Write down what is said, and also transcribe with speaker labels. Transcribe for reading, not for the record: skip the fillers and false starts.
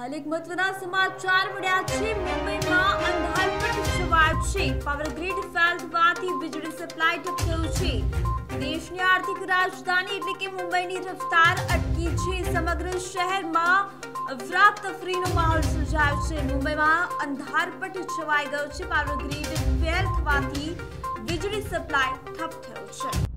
Speaker 1: હાલ એક મહત્વના સમાચાર મળ્યા છે। મુંબઈમાં અંધારપટ છવાયો છે। પાવર ગ્રીડ ફેલ થવાથી વીજળી સપ્લાય ઠપ થયો છે। દેશની આર્થિક રાજધાની એટલે કે મુંબઈની રફતાર અટકી છે। સમગ્ર શહેરમાં અફરાતફરીનો માહોલ સર્જાયો છે। મુંબઈમાં અંધારપટ છવાઈ ગયો છે। પાવર ગ્રીડ ફેલ થવાથી વીજળી સપ્લાય ઠપ થયો છે।